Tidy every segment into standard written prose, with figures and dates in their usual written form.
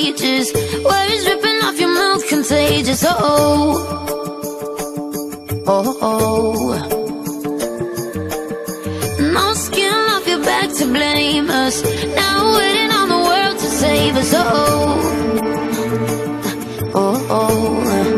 pages. Words dripping off your mouth, contagious. Oh, oh, oh. No skin off your back to blame us. Now waiting on the world to save us. Oh, oh, oh.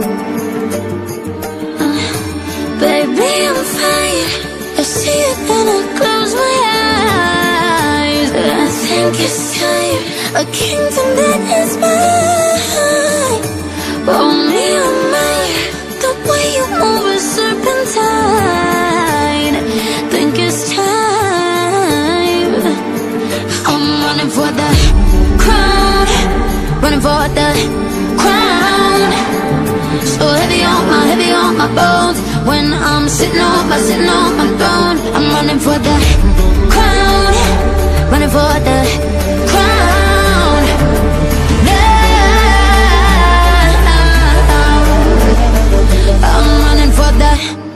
Baby, I'm fine. I see it and I close my eyes. I think it's time, a kingdom that is mine. Oh, me, oh, my, the way you move is serpentine. Think it's time. I'm running for the crown, running for the crown. So heavy on my bones. When I'm sitting on my throne, I'm running for the crown, running for the crown. Yeah, I'm running for the.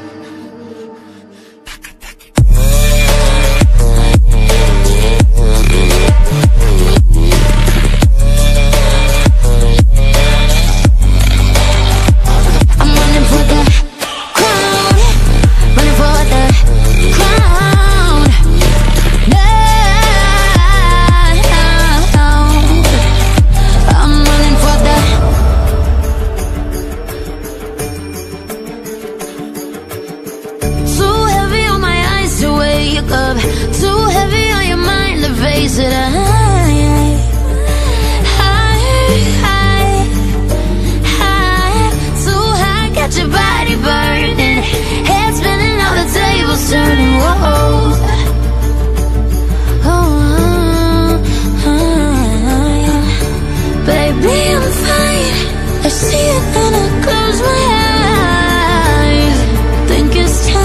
Too heavy on your mind to face it. Too high, got your body burning, head spinning, all the tables turning. Whoa, baby, I'm fine. I see it and I close my eyes. Think it's time.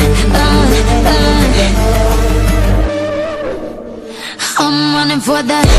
I'm running for that.